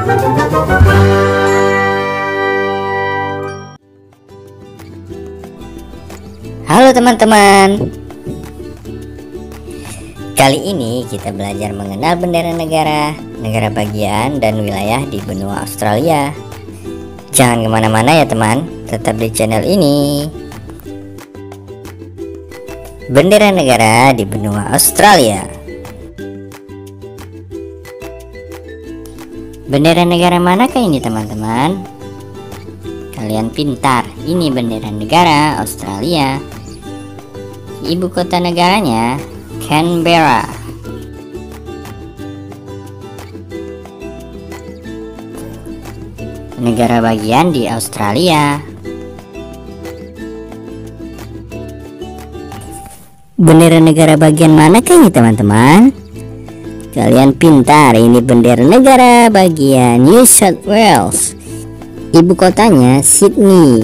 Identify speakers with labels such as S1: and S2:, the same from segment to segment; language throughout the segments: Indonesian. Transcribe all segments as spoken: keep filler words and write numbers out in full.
S1: Halo teman-teman. Kali ini kita belajar mengenal bendera negara, negara bagian dan wilayah di benua Australia. Jangan kemana-mana ya teman, tetap di channel ini. Bendera negara di benua Australia. Bendera negara manakah ini teman-teman? Kalian pintar, ini bendera negara Australia. Ibu kota negaranya Canberra. Negara bagian di Australia. Bendera negara bagian manakah ini teman-teman? Kalian pintar, ini bendera negara bagian New South Wales. Ibu kotanya Sydney.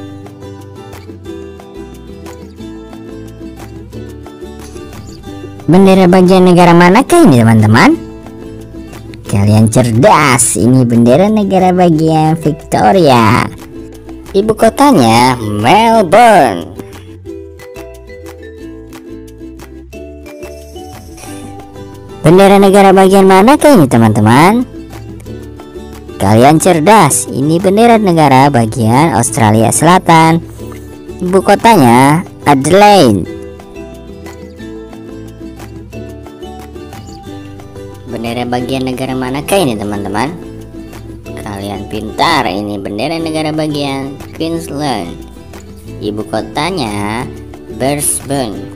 S1: Bendera bagian negara manakah ini teman-teman? Kalian cerdas, ini bendera negara bagian Victoria. Ibu kotanya Melbourne. Bendera negara bagian manakah ini teman-teman? Kalian cerdas, ini bendera negara bagian Australia Selatan. Ibu kotanya Adelaide. Bendera bagian negara manakah ini teman-teman? Kalian pintar, ini bendera negara bagian Queensland. Ibu kotanya Brisbane.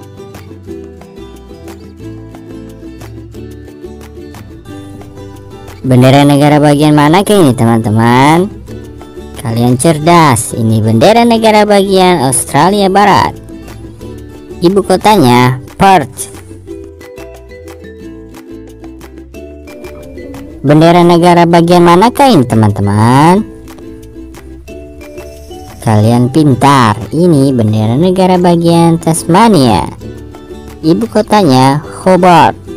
S1: Bendera negara bagian manakah ini teman-teman? Kalian cerdas, ini bendera negara bagian Australia Barat. Ibu kotanya Perth. Bendera negara bagian manakah ini teman-teman? Kalian pintar, ini bendera negara bagian Tasmania. Ibu kotanya Hobart.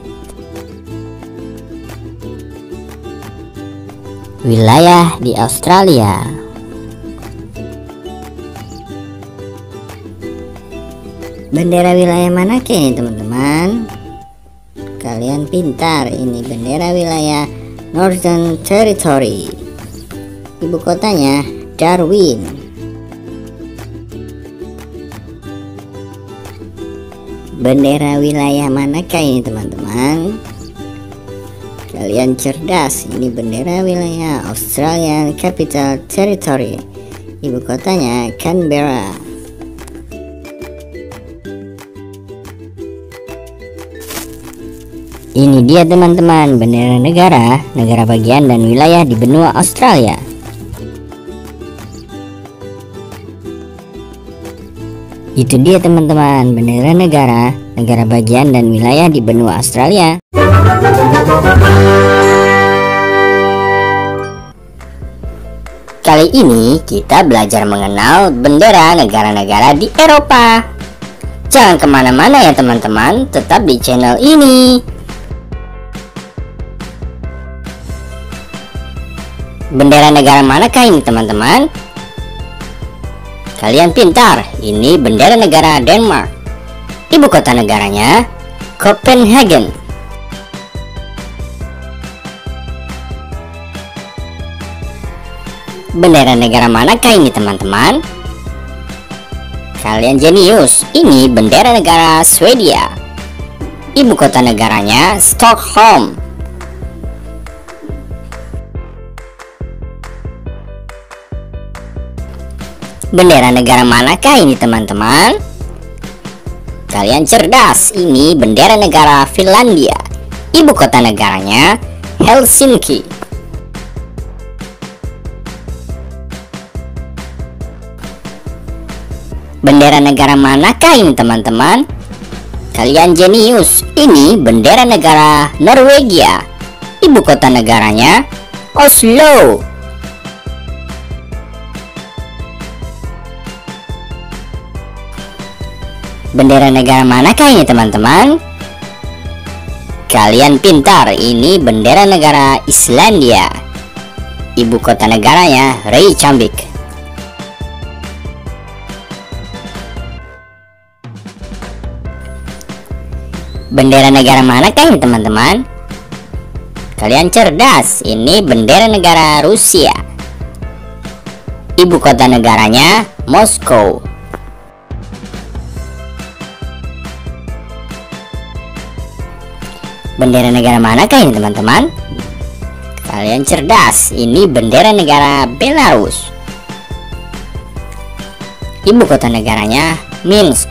S1: Wilayah di Australia. Bendera wilayah manakah ini teman-teman? Kalian pintar, ini bendera wilayah Northern Territory. Ibu kotanya Darwin. Bendera wilayah manakah ini teman-teman? Kalian cerdas, ini bendera wilayah Australian Capital Territory. Ibu kotanya Canberra. Ini dia teman-teman, bendera negara, negara bagian dan wilayah di benua Australia. Itu dia teman-teman, bendera negara, negara bagian dan wilayah di benua Australia. Kali ini kita belajar mengenal bendera negara-negara di Eropa. Jangan kemana-mana ya teman-teman, tetap di channel ini. Bendera negara manakah ini teman-teman? Kalian pintar, ini bendera negara Denmark. Ibu kota negaranya Copenhagen. Bendera negara manakah ini teman-teman? Kalian jenius, ini bendera negara Swedia. Ibu kota negaranya Stockholm. Bendera negara manakah ini teman-teman? Kalian cerdas, ini bendera negara Finlandia. Ibu kota negaranya Helsinki. Bendera negara manakah ini teman-teman? Kalian jenius, ini bendera negara Norwegia. Ibu kota negaranya Oslo. Bendera negara manakah ini teman-teman? Kalian pintar, ini bendera negara Islandia. Ibu kota negaranya Reykjavik. Bendera negara manakah ini teman-teman? Kalian cerdas, ini bendera negara Rusia. Ibu kota negaranya Moskow. Bendera negara manakah ini teman-teman? Kalian cerdas, ini bendera negara Belarus. Ibu kota negaranya Minsk.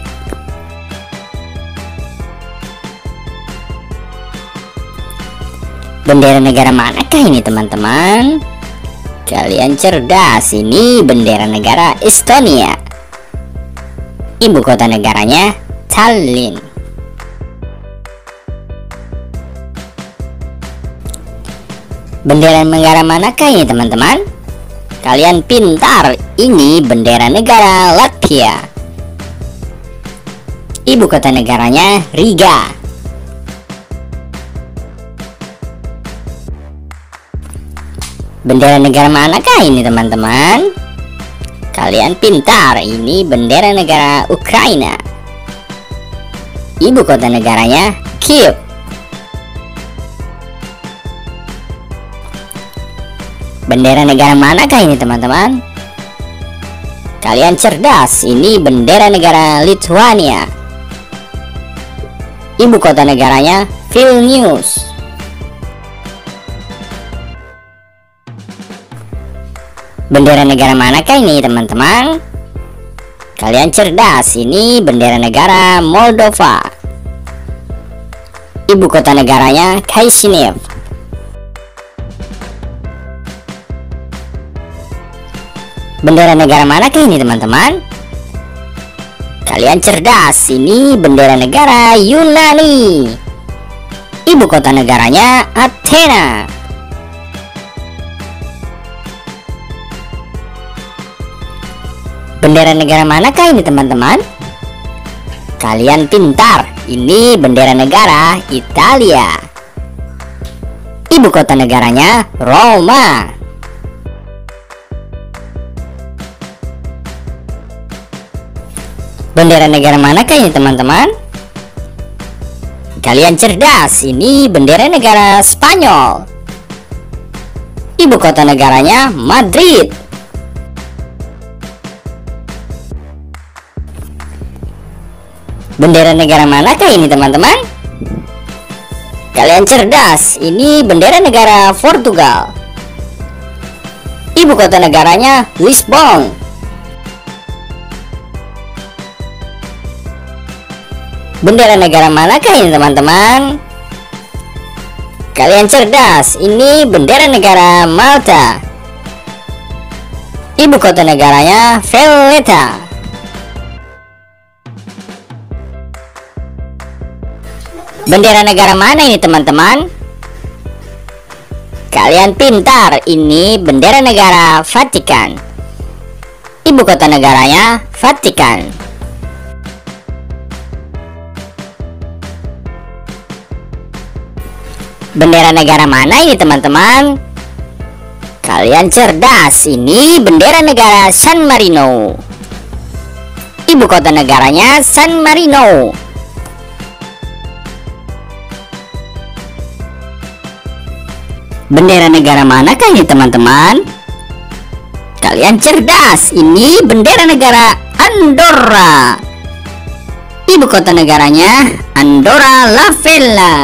S1: Bendera negara manakah ini teman-teman? Kalian cerdas, ini bendera negara Estonia. Ibu kota negaranya Tallinn. Bendera negara manakah ini teman-teman? Kalian pintar, ini bendera negara Latvia. Ibu kota negaranya Riga. Bendera negara manakah ini teman-teman? Kalian pintar, ini bendera negara Ukraina. Ibu kota negaranya Kiev. Bendera negara manakah ini teman-teman? Kalian cerdas, ini bendera negara Lithuania. Ibu kota negaranya Vilnius. Bendera negara manakah ini teman-teman? Kalian cerdas, ini bendera negara Moldova. Ibu kota negaranya Chisinau. Bendera negara manakah ini teman-teman? Kalian cerdas, ini bendera negara Yunani. Ibu kota negaranya Athena. Bendera negara manakah ini teman-teman? Kalian pintar, ini bendera negara Italia. Ibu kota negaranya Roma. Bendera negara manakah ini teman-teman? Kalian cerdas, ini bendera negara Spanyol. Ibu kota negaranya Madrid. Bendera negara manakah ini teman-teman? Kalian cerdas, ini bendera negara Portugal. Ibu kota negaranya Lisbon. Bendera negara manakah ini teman-teman? Kalian cerdas, ini bendera negara Malta. Ibu kota negaranya Valletta. Bendera negara mana ini teman-teman? Kalian pintar, ini bendera negara Vatikan. Ibu kota negaranya Vatikan. Bendera negara mana ini teman-teman? Kalian cerdas, ini bendera negara San Marino. Ibu kota negaranya San Marino. Bendera negara manakah ini teman-teman? Kalian cerdas, ini bendera negara Andorra. Ibu kota negaranya Andorra la Vella.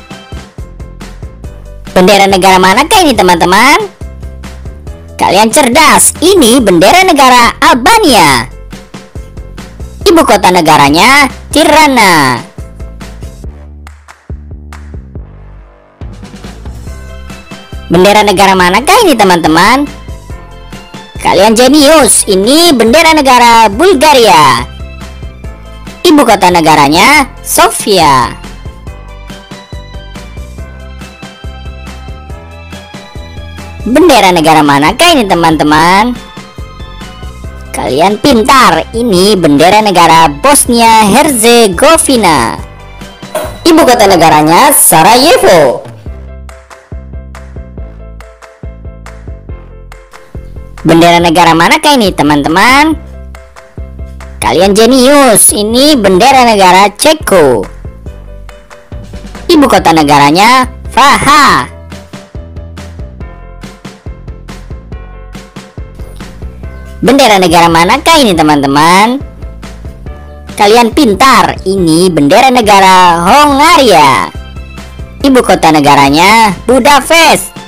S1: Bendera negara manakah ini teman-teman? Kalian cerdas, ini bendera negara Albania. Ibu kota negaranya Tirana. Bendera negara manakah ini teman-teman? Kalian jenius, ini bendera negara Bulgaria. Ibu kota negaranya Sofia. Bendera negara manakah ini teman-teman? Kalian pintar, ini bendera negara Bosnia Herzegovina. Ibu kota negaranya Sarajevo. Bendera negara manakah ini teman-teman? Kalian jenius, ini bendera negara Ceko. Ibu kota negaranya Praha. Bendera negara manakah ini teman-teman? Kalian pintar, ini bendera negara Hongaria. Ibu kota negaranya Budapest.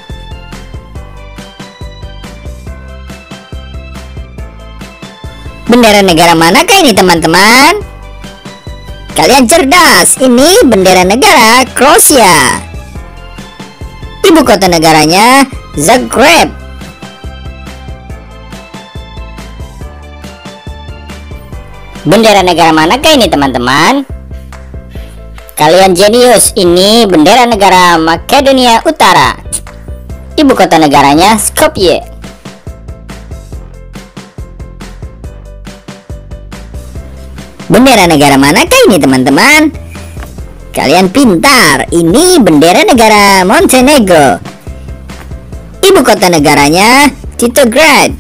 S1: Bendera negara manakah ini teman-teman? Kalian cerdas, ini bendera negara Kroasia. Ibu kota negaranya Zagreb. Bendera negara manakah ini teman-teman? Kalian jenius, ini bendera negara Makedonia Utara. Ibu kota negaranya Skopje. Bendera negara manakah ini teman-teman? Kalian pintar, ini bendera negara Montenegro. Ibu kota negaranya Titograd.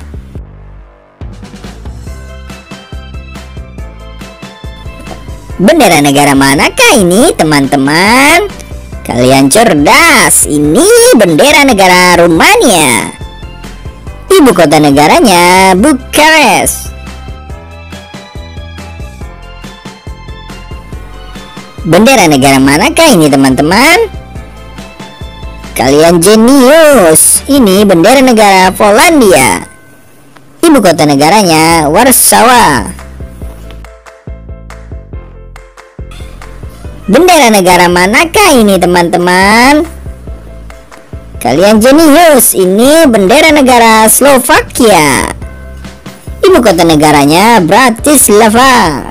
S1: Bendera negara manakah ini teman-teman? Kalian cerdas, ini bendera negara Rumania. Ibu kota negaranya Bukares. Bendera negara manakah ini teman-teman? Kalian jenius, ini bendera negara Polandia. Ibu kota negaranya Warsawa. Bendera negara manakah ini teman-teman? Kalian jenius, ini bendera negara Slovakia. Ibu kota negaranya Bratislava.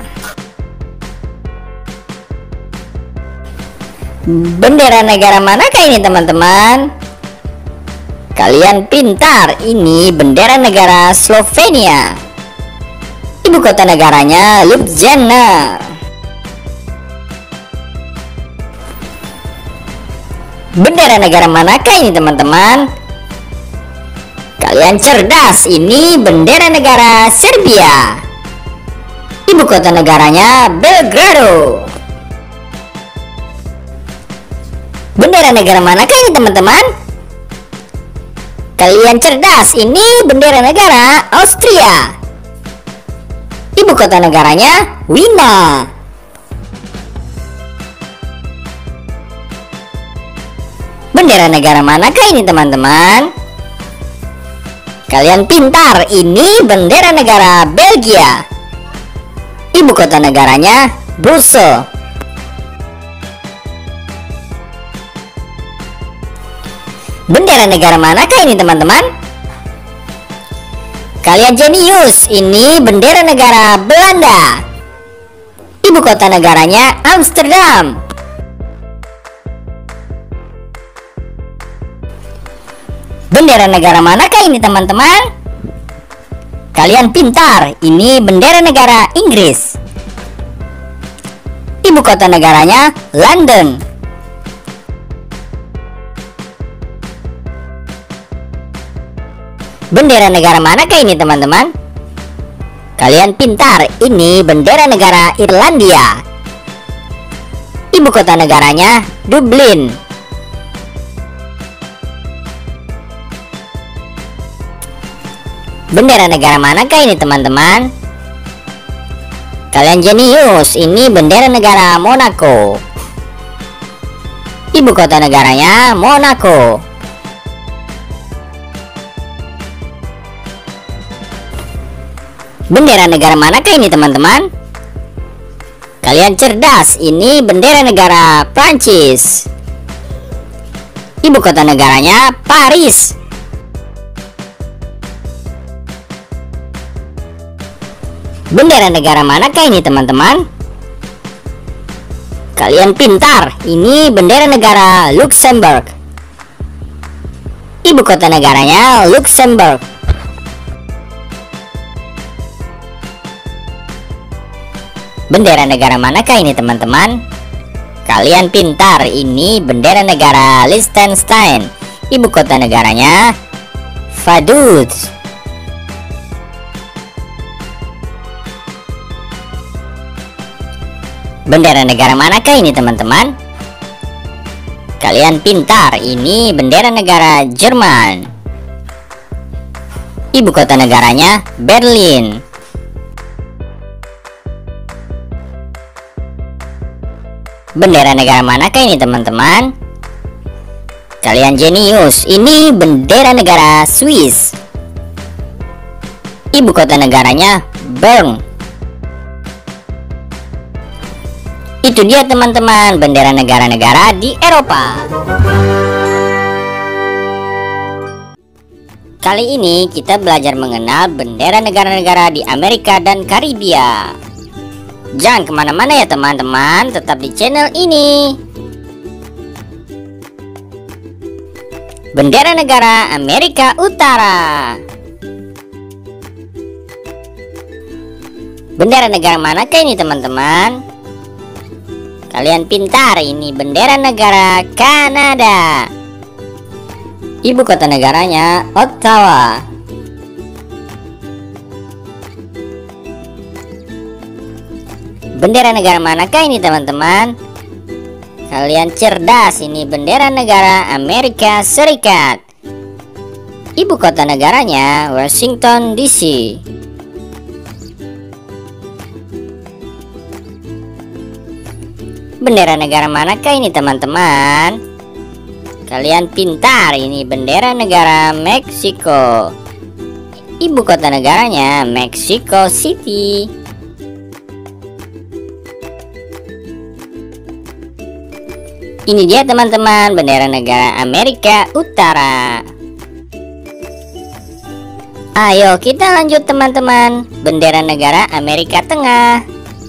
S1: Bendera negara manakah ini teman-teman? Kalian pintar, ini bendera negara Slovenia. Ibu kota negaranya Ljubljana. Bendera negara manakah ini teman-teman? Kalian cerdas, ini bendera negara Serbia. Ibu kota negaranya Belgrado. Bendera negara manakah ini teman-teman? Kalian cerdas, ini bendera negara Austria. Ibu kota negaranya Wina. Bendera negara manakah ini teman-teman? Kalian pintar, ini bendera negara Belgia. Ibu kota negaranya Brussels. Bendera negara manakah ini teman-teman? Kalian jenius, ini bendera negara Belanda. Ibu kota negaranya Amsterdam. Bendera negara manakah ini teman-teman? Kalian pintar, ini bendera negara Inggris. Ibu kota negaranya London. Bendera negara manakah ini teman-teman? Kalian pintar, ini bendera negara Irlandia. Ibu kota negaranya Dublin. Bendera negara manakah ini teman-teman? Kalian jenius, ini bendera negara Monaco. Ibu kota negaranya Monaco. Bendera negara manakah ini teman-teman? Kalian cerdas, ini bendera negara Prancis. Ibu kota negaranya Paris. Bendera negara manakah ini teman-teman? Kalian pintar, ini bendera negara Luxembourg. Ibu kota negaranya Luxembourg. Bendera negara manakah ini teman-teman? Kalian pintar, ini bendera negara Liechtenstein. Ibu kota negaranya Vaduz. Bendera negara manakah ini teman-teman? Kalian pintar, ini bendera negara Jerman. Ibu kota negaranya Berlin. Bendera negara manakah ini teman-teman? Kalian jenius, ini bendera negara Swiss. Ibu kota negaranya Bern. Itu dia teman-teman, bendera negara-negara di Eropa. Kali ini kita belajar mengenal bendera negara-negara di Amerika dan Karibia. Jangan kemana-mana ya teman-teman, tetap di channel ini. Bendera negara Amerika Utara. Bendera negara manakah ini teman-teman? Kalian pintar, ini bendera negara Kanada. Ibu kota negaranya Ottawa. Bendera negara manakah ini teman-teman? Kalian cerdas, ini bendera negara Amerika Serikat. Ibu kota negaranya Washington D C. Bendera negara manakah ini teman-teman? Kalian pintar, ini bendera negara Meksiko. Ibu kota negaranya Mexico City. Ini dia teman-teman, bendera negara Amerika Utara. Ayo kita lanjut teman-teman, bendera negara Amerika Tengah.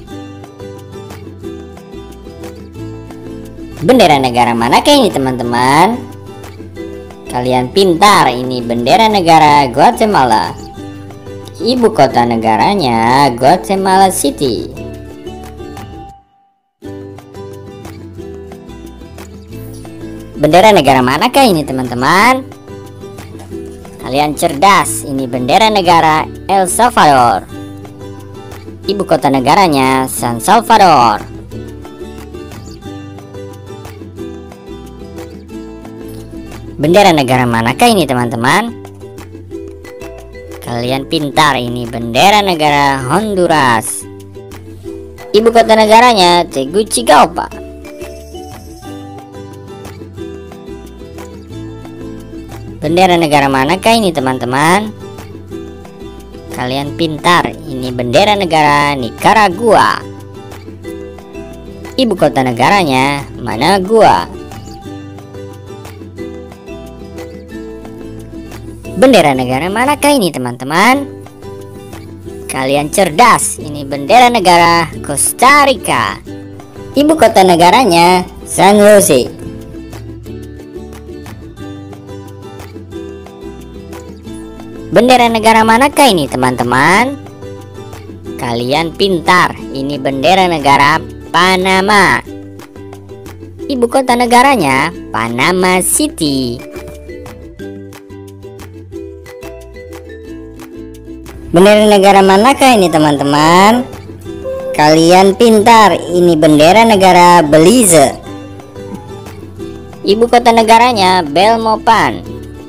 S1: Bendera negara manakah ini teman-teman? Kalian pintar, ini bendera negara Guatemala. Ibu kota negaranya Guatemala City. Bendera negara manakah ini teman-teman? Kalian cerdas, ini bendera negara El Salvador. Ibu kota negaranya San Salvador. Bendera negara manakah ini teman-teman? Kalian pintar, ini bendera negara Honduras. Ibu kota negaranya Tegucigalpa. Bendera negara manakah ini teman-teman? Kalian pintar, ini bendera negara Nicaragua. Ibu kota negaranya Managua. Bendera negara manakah ini teman-teman? Kalian cerdas, ini bendera negara Costa Rica. Ibu kota negaranya San Jose. Bendera negara manakah ini teman-teman? Kalian pintar, ini bendera negara Panama. Ibu kota negaranya Panama City. Bendera negara manakah ini teman-teman? Kalian pintar, ini bendera negara Belize. Ibu kota negaranya Belmopan.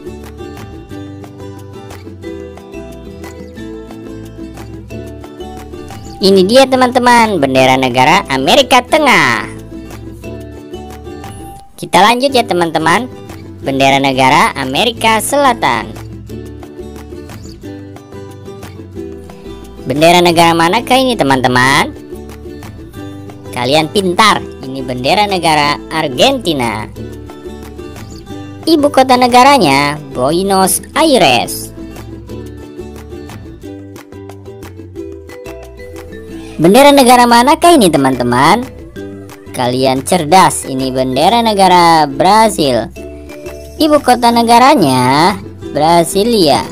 S1: Ini dia teman-teman, bendera negara Amerika Tengah. Kita lanjut ya teman-teman, bendera negara Amerika Selatan. Bendera negara manakah ini teman-teman? Kalian pintar, ini bendera negara Argentina. Ibu kota negaranya Buenos Aires. Bendera negara manakah ini teman-teman? Kalian cerdas, ini bendera negara Brasil. Ibu kota negaranya Brasilia.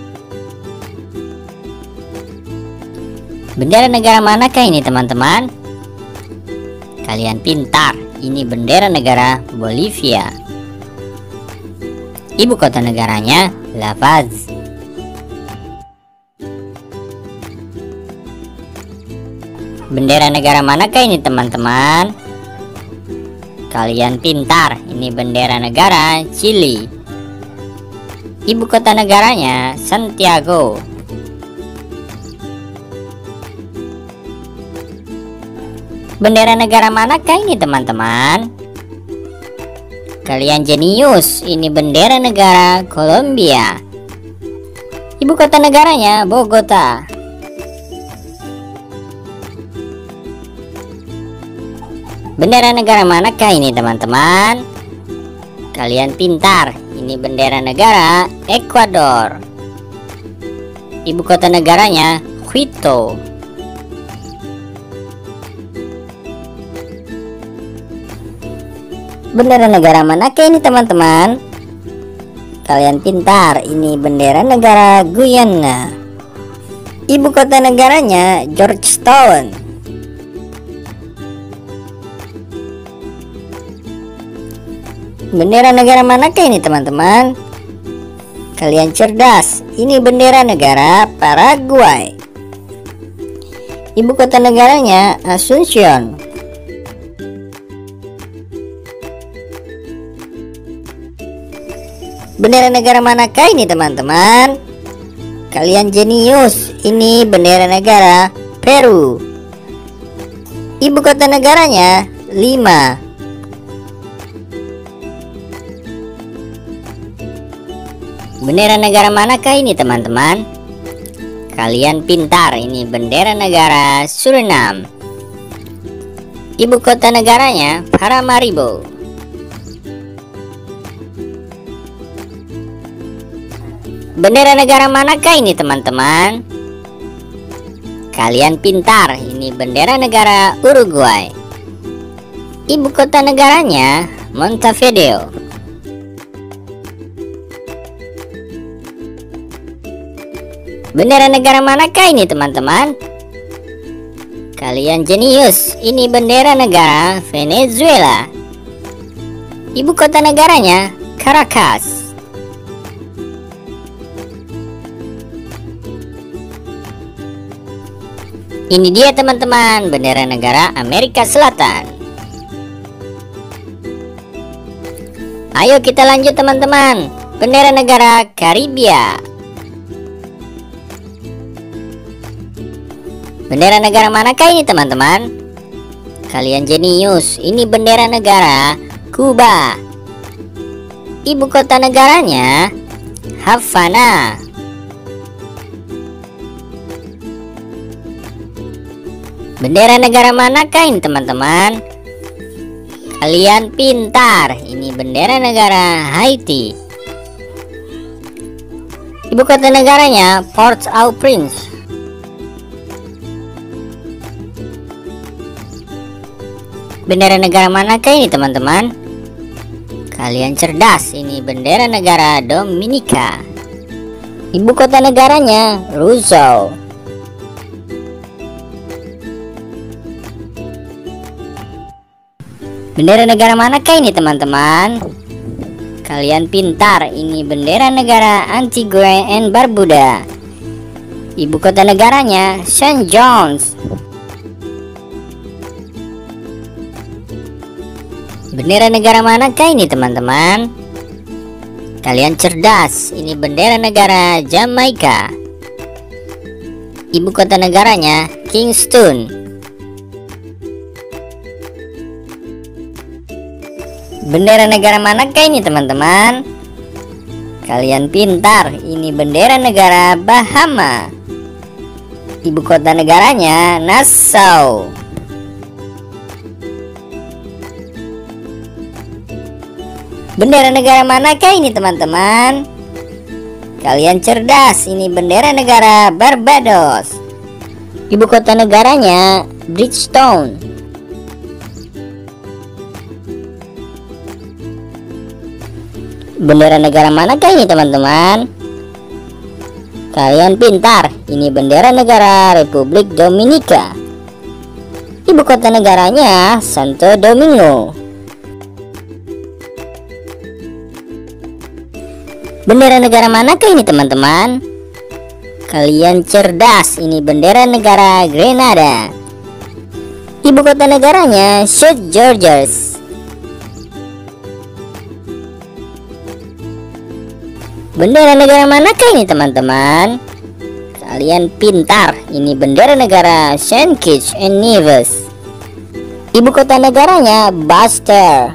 S1: Bendera negara manakah ini teman-teman? Kalian pintar, ini bendera negara Bolivia. Ibu kota negaranya La Paz. Bendera negara manakah ini teman-teman? Kalian pintar, ini bendera negara Chili. Ibu kota negaranya Santiago. Bendera negara manakah ini teman-teman? Kalian jenius, ini bendera negara Kolombia. Ibu kota negaranya Bogota. Bendera negara manakah ini teman-teman? Kalian pintar, ini bendera negara Ekuador. Ibu kota negaranya Quito. Bendera negara manakah ini teman-teman? Kalian pintar, ini bendera negara Guyana. Ibu kota negaranya Georgetown. Bendera negara manakah ini teman-teman? Kalian cerdas, ini bendera negara Paraguay. Ibu kota negaranya Asuncion. Bendera negara manakah ini teman-teman? Kalian jenius, ini bendera negara Peru. Ibu kota negaranya Lima. Bendera negara manakah ini teman-teman? Kalian pintar, ini bendera negara Suriname. Ibu kota negaranya Paramaribo. Bendera negara manakah ini teman-teman? Kalian pintar, ini bendera negara Uruguay. Ibu kota negaranya Montevideo. Bendera negara manakah ini teman-teman? Kalian jenius, ini bendera negara Venezuela. Ibu kota negaranya Caracas. Ini dia teman-teman, bendera negara Amerika Selatan. Ayo kita lanjut teman-teman. Bendera negara Karibia. Bendera negara manakah ini teman-teman? Kalian jenius, ini bendera negara Kuba. Ibu kota negaranya Havana. Bendera negara manakah ini teman-teman? Kalian pintar, ini bendera negara Haiti. Ibu kota negaranya Port-au-Prince. Bendera negara manakah ini teman-teman? Kalian cerdas, ini bendera negara Dominika. Ibu kota negaranya Roseau. Bendera negara manakah ini teman-teman? Kalian pintar, ini bendera negara Antigua and Barbuda. Ibu kota negaranya Saint John's. Bendera negara manakah ini teman-teman? Kalian cerdas, ini bendera negara Jamaika. Ibu kota negaranya Kingston. Bendera negara manakah ini teman-teman? Kalian pintar, ini bendera negara Bahama. Ibu kota negaranya Nassau. Bendera negara manakah ini teman-teman? Kalian cerdas, ini bendera negara Barbados. Ibu kota negaranya Bridgetown. Bendera negara manakah ini teman-teman? Kalian pintar, ini bendera negara Republik Dominika. Ibu kota negaranya Santo Domingo. Bendera negara manakah ini teman-teman? Kalian cerdas, ini bendera negara Grenada. Ibu kota negaranya Saint George's. Bendera negara manakah ini teman-teman? Kalian pintar, ini bendera negara Saint Kitts and Nevis. Ibu kota negaranya Basel.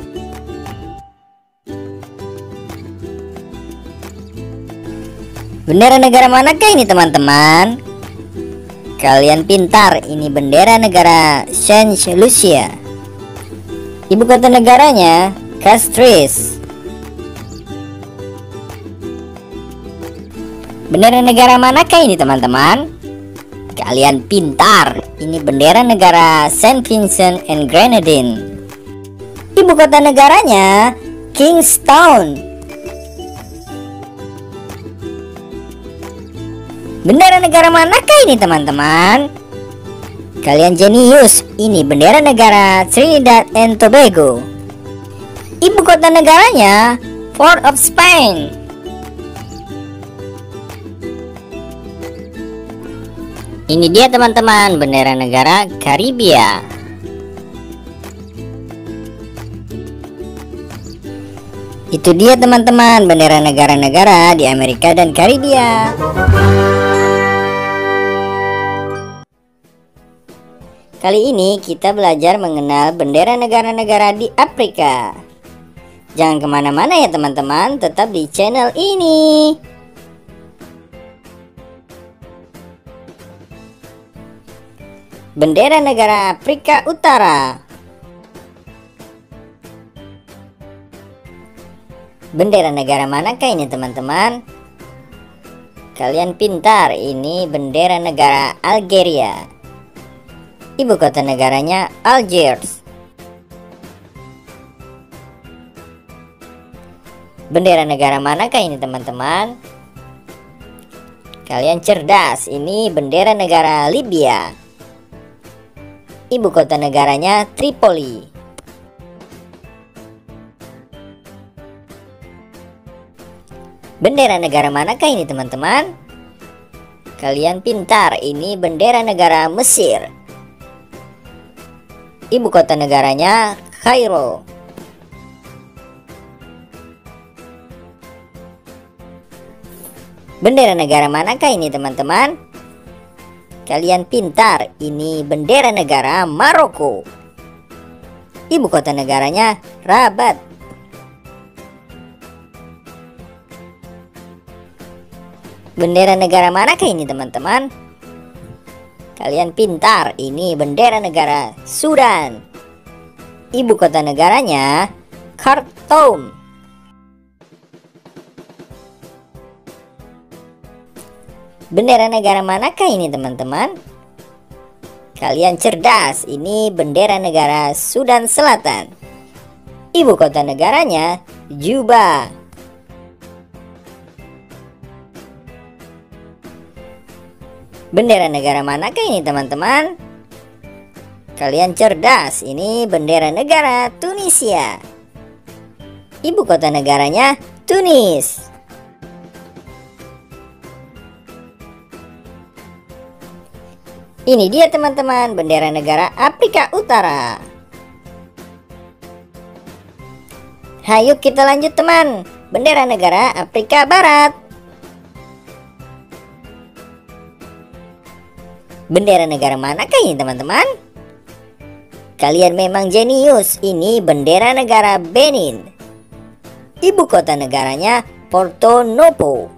S1: Bendera negara manakah ini teman-teman? Kalian pintar, ini bendera negara Saint Lucia. Ibu kota negaranya Castries. Bendera negara manakah ini teman-teman? Kalian pintar, ini bendera negara Saint Vincent and Grenadines. Ibu kota negaranya Kingstown. Bendera negara manakah ini teman-teman? Kalian jenius, ini bendera negara Trinidad and Tobago. Ibu kota negaranya Port of Spain. Ini dia teman-teman, bendera negara Karibia. Itu dia teman-teman, bendera negara-negara di Amerika dan Karibia. Kali ini kita belajar mengenal bendera negara-negara di Afrika. Jangan kemana-mana ya teman-teman, tetap di channel ini. Bendera negara Afrika Utara. Bendera negara manakah ini teman-teman? Kalian pintar, ini bendera negara Algeria. Ibu kota negaranya Algiers. Bendera negara manakah ini teman-teman? Kalian cerdas, ini bendera negara Libya. Ibu kota negaranya Tripoli. Bendera negara manakah ini teman-teman? Kalian pintar, ini bendera negara Mesir. Ibu kota negaranya Kairo. Bendera negara manakah ini teman-teman? Kalian pintar, ini bendera negara Maroko. Ibu kota negaranya Rabat. Bendera negara manakah ini teman-teman? Kalian pintar, ini bendera negara Sudan. Ibu kota negaranya Khartoum. Bendera negara manakah ini teman-teman? Kalian cerdas, ini bendera negara Sudan Selatan. Ibu kota negaranya Juba. Bendera negara manakah ini teman-teman? Kalian cerdas, ini bendera negara Tunisia. Ibu kota negaranya Tunis. Ini dia teman-teman, bendera negara Afrika Utara. Hayo kita lanjut teman, bendera negara Afrika Barat. Bendera negara manakah ini teman-teman? Kalian memang jenius, ini bendera negara Benin. Ibu kota negaranya Porto Novo.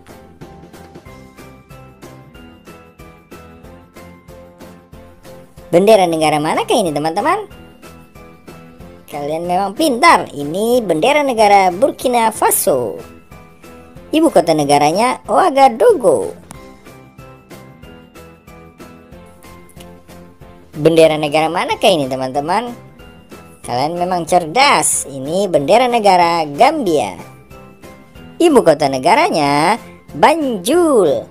S1: Bendera negara manakah ini teman-teman? Kalian memang pintar, ini bendera negara Burkina Faso. Ibu kota negaranya Ouagadougou. Bendera negara manakah ini teman-teman? Kalian memang cerdas, ini bendera negara Gambia. Ibu kota negaranya Banjul.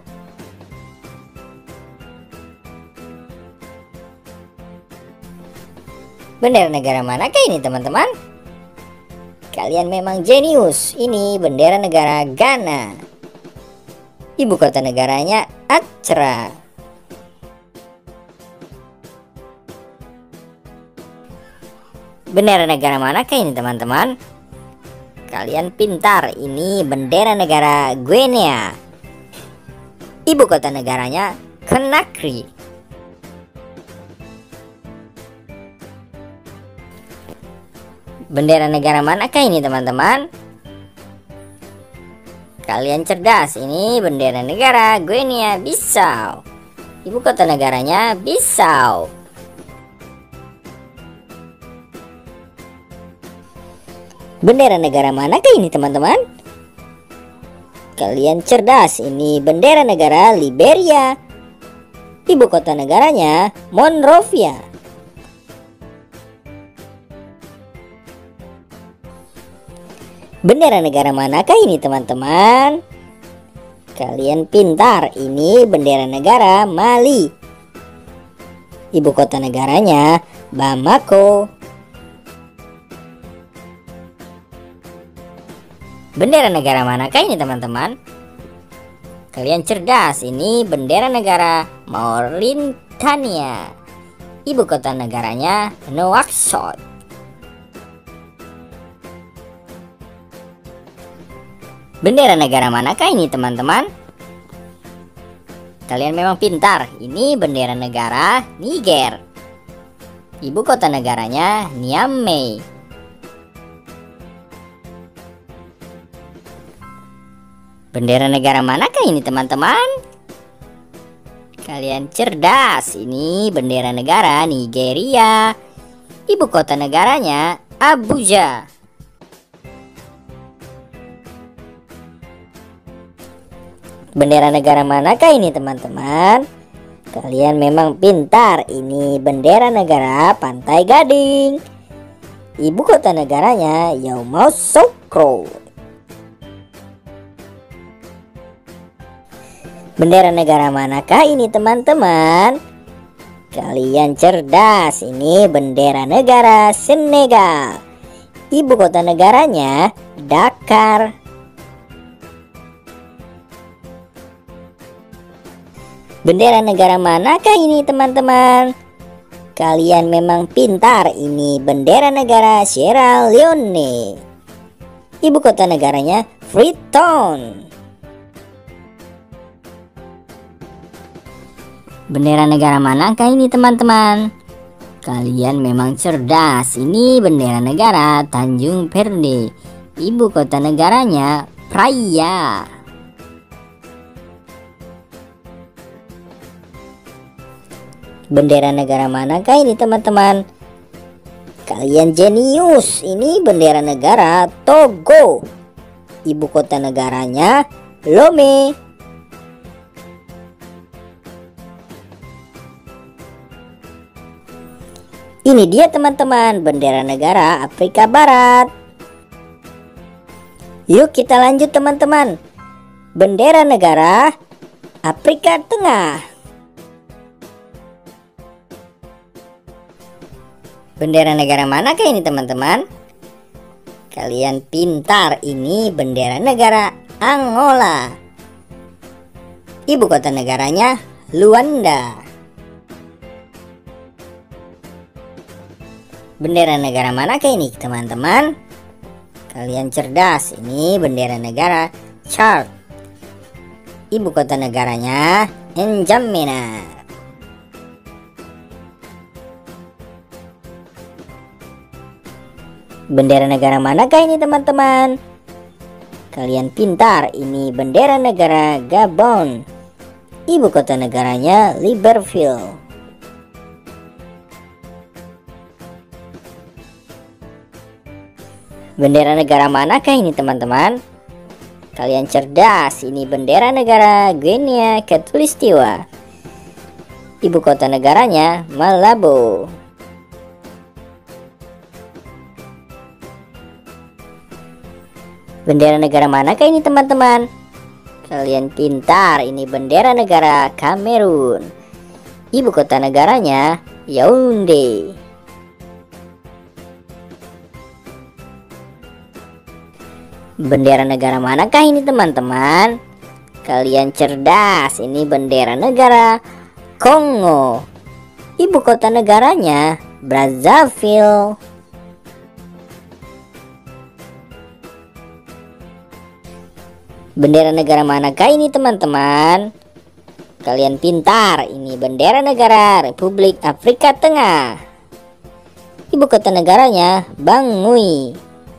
S1: Bendera negara manakah ini teman-teman? Kalian memang jenius. Ini bendera negara Ghana. Ibu kota negaranya Accra. Bendera negara manakah ini teman-teman? Kalian pintar. Ini bendera negara Guinea. Ibu kota negaranya Conakry. Bendera negara manakah ini teman-teman? Kalian cerdas. Ini bendera negara Guinea Bissau. Ibu kota negaranya Bissau. Bendera negara manakah ini teman-teman? Kalian cerdas. Ini bendera negara Liberia. Ibu kota negaranya Monrovia. Bendera negara manakah ini teman-teman? Kalian pintar. Ini bendera negara Mali. Ibu kota negaranya Bamako. Bendera negara manakah ini teman-teman? Kalian cerdas. Ini bendera negara Mauritania. Ibu kota negaranya Nouakchott. Bendera negara manakah ini teman-teman? Kalian memang pintar. Ini bendera negara Niger. Ibu kota negaranya Niamey. Bendera negara manakah ini teman-teman? Kalian cerdas. Ini bendera negara Nigeria. Ibu kota negaranya Abuja. Bendera negara manakah ini teman-teman? Kalian memang pintar. Ini bendera negara Pantai Gading. Ibu kota negaranya Yamoussoukro. Bendera negara manakah ini teman-teman? Kalian cerdas. Ini bendera negara Senegal. Ibu kota negaranya Dakar. Bendera negara manakah ini teman-teman? Kalian memang pintar. Ini bendera negara Sierra Leone. Ibu kota negaranya Freetown. Bendera negara manakah ini teman-teman? Kalian memang cerdas. Ini bendera negara Tanjung Verde. Ibu kota negaranya Praia. Bendera negara manakah ini teman-teman? Kalian jenius. Ini bendera negara Togo. Ibu kota negaranya Lome. Ini dia teman-teman, bendera negara Afrika Barat. Yuk kita lanjut teman-teman. Bendera negara Afrika Tengah. Bendera negara manakah ini teman-teman? Kalian pintar. Ini bendera negara Angola. Ibu kota negaranya Luanda. Bendera negara manakah ini teman-teman? Kalian cerdas. Ini bendera negara Chad. Ibu kota negaranya N'Djamena. Bendera negara manakah ini teman-teman? Kalian pintar. Ini bendera negara Gabon. Ibu kota negaranya Libreville. Bendera negara manakah ini teman-teman? Kalian cerdas. Ini bendera negara Guinea Khatulistiwa. Ibu kota negaranya Malabo. Bendera negara manakah ini teman-teman? Kalian pintar. Ini bendera negara Kamerun. Ibu kota negaranya Yaounde. Bendera negara manakah ini teman-teman? Kalian cerdas, ini bendera negara Kongo. Ibu kota negaranya Brazzaville. Bendera negara manakah ini teman-teman? Kalian pintar, ini bendera negara Republik Afrika Tengah. Ibu kota negaranya Bangui.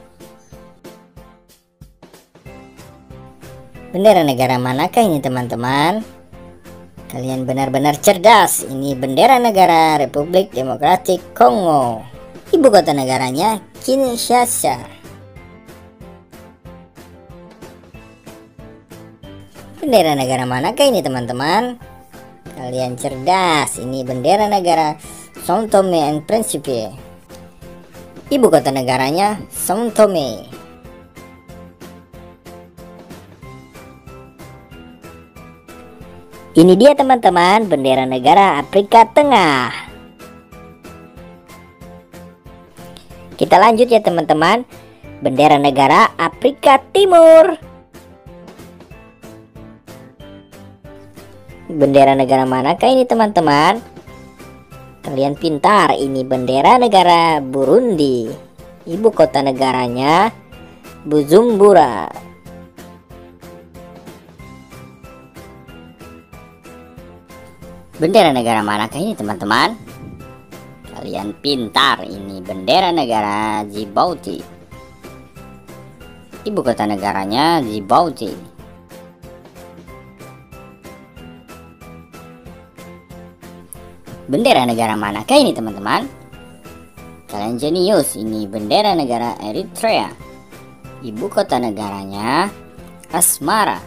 S1: Bendera negara manakah ini teman-teman? Kalian benar-benar cerdas, ini bendera negara Republik Demokratik Kongo. Ibu kota negaranya Kinshasa. Bendera negara manakah ini teman-teman? Kalian cerdas, ini bendera negara São Tomé and Príncipe. Ibu kota negaranya São Tomé. Ini dia teman-teman, bendera negara Afrika Tengah. Kita lanjut ya teman-teman. Bendera negara Afrika Timur. Bendera negara manakah ini teman-teman? Kalian pintar, ini bendera negara Burundi. Ibu kota negaranya Bujumbura. Bendera negara manakah ini teman-teman? Kalian pintar, ini bendera negara Djibouti. Ibu kota negaranya Djibouti. Bendera negara manakah ini teman-teman? Kalian jenius, ini bendera negara Eritrea. Ibu kota negaranya Asmara.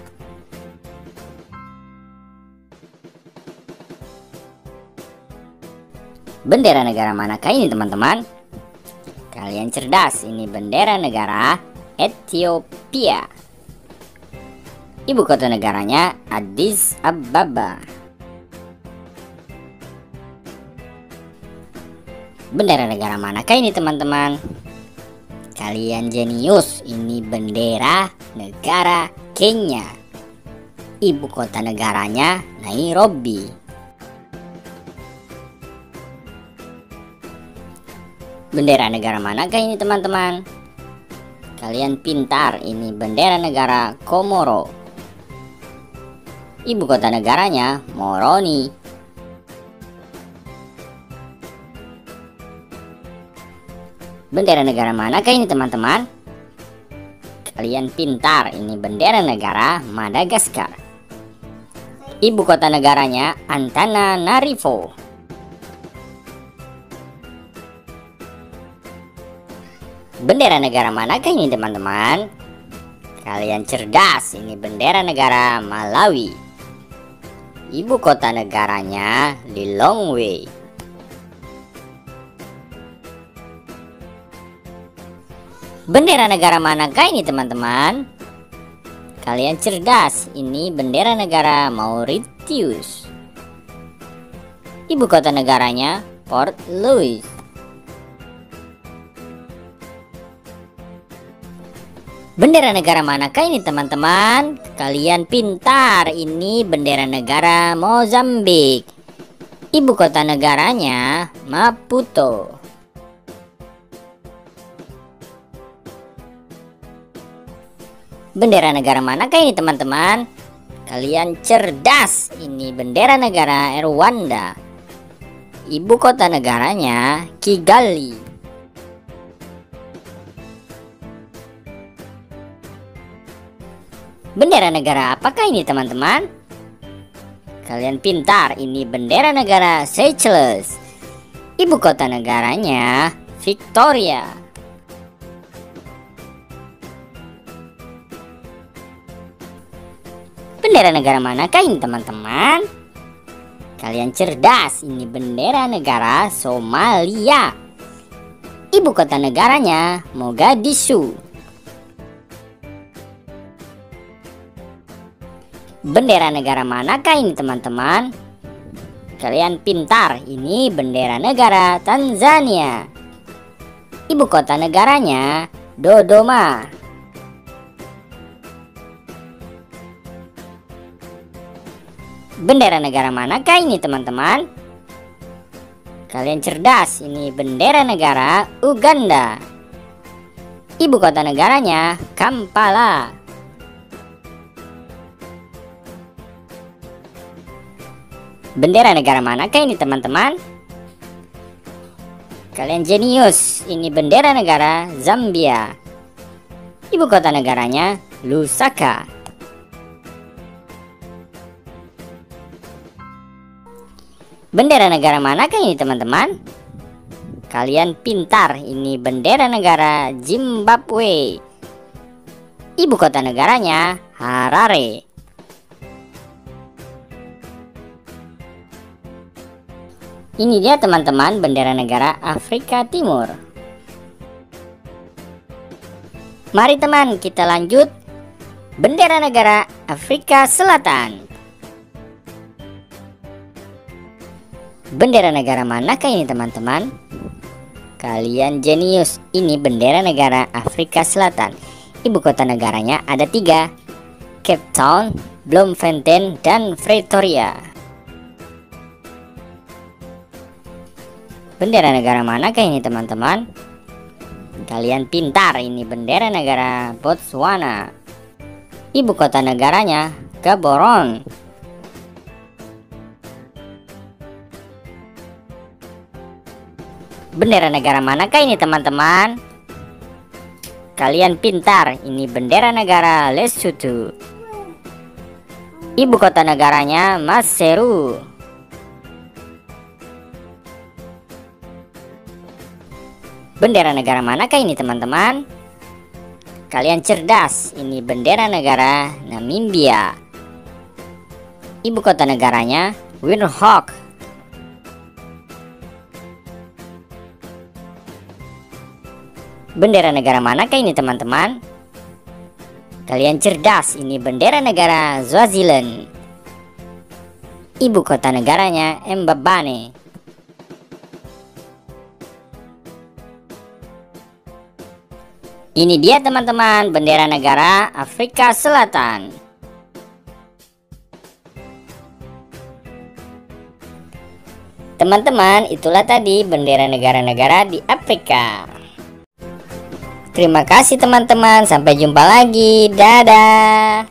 S1: Bendera negara manakah ini teman-teman? Kalian cerdas, ini bendera negara Ethiopia. Ibu kota negaranya Addis Ababa. Bendera negara manakah ini teman-teman? Kalian jenius, ini bendera negara Kenya. Ibu kota negaranya Nairobi. Bendera negara manakah ini teman-teman? Kalian pintar, ini bendera negara Komoro. Ibu kota negaranya Moroni. Bendera negara manakah ini teman-teman? Kalian pintar, ini bendera negara Madagaskar. Ibu kota negaranya Antananarivo. Bendera negara manakah ini teman-teman? Kalian cerdas, ini bendera negara Malawi. Ibu kota negaranya Lilongwe. Bendera negara manakah ini teman-teman? Kalian cerdas, ini bendera negara Mauritius. Ibu kota negaranya Port Louis. Bendera negara manakah ini teman-teman? Kalian pintar, ini bendera negara Mozambik. Ibu kota negaranya Maputo. Bendera negara manakah ini teman-teman? Kalian cerdas, ini bendera negara Rwanda. Ibu kota negaranya Kigali. Bendera negara apakah ini teman-teman? Kalian pintar, ini bendera negara Seychelles. Ibu kota negaranya Victoria. Bendera negara manakah ini teman-teman? Kalian cerdas, ini bendera negara Somalia. Ibu kota negaranya Mogadishu. Bendera negara manakah ini teman-teman? Kalian pintar, ini bendera negara Tanzania. Ibu kota negaranya Dodoma. Bendera negara manakah ini teman-teman? Kalian cerdas, ini bendera negara Uganda. Ibu kota negaranya Kampala. Bendera negara manakah ini teman-teman? Kalian jenius, ini bendera negara Zambia. Ibu kota negaranya Lusaka. Bendera negara manakah ini teman-teman? Kalian pintar, ini bendera negara Zimbabwe. Ibu kota negaranya Harare. Ini dia teman-teman bendera negara Afrika Timur. Mari teman kita lanjut. Bendera negara Afrika Selatan. Bendera negara manakah ini teman-teman? Kalian jenius, ini bendera negara Afrika Selatan. Ibu kota negaranya ada tiga, Cape Town, Bloemfontein, dan Pretoria. Bendera negara manakah ini teman-teman? Kalian pintar, ini bendera negara Botswana. Ibu kota negaranya Gaborone. Bendera negara manakah ini teman-teman? Kalian pintar, ini bendera negara Lesotho. Ibu kota negaranya Maseru. Bendera negara manakah ini teman-teman? Kalian cerdas, ini bendera negara Namibia. Ibu kota negaranya Windhoek. Bendera negara manakah ini teman-teman? Kalian cerdas, ini bendera negara Swaziland. Ibu kota negaranya Mbabane. Ini dia teman-teman bendera negara Afrika Selatan. Teman-teman, itulah tadi bendera negara-negara di Afrika. Terima kasih teman-teman, sampai jumpa lagi. Dadah.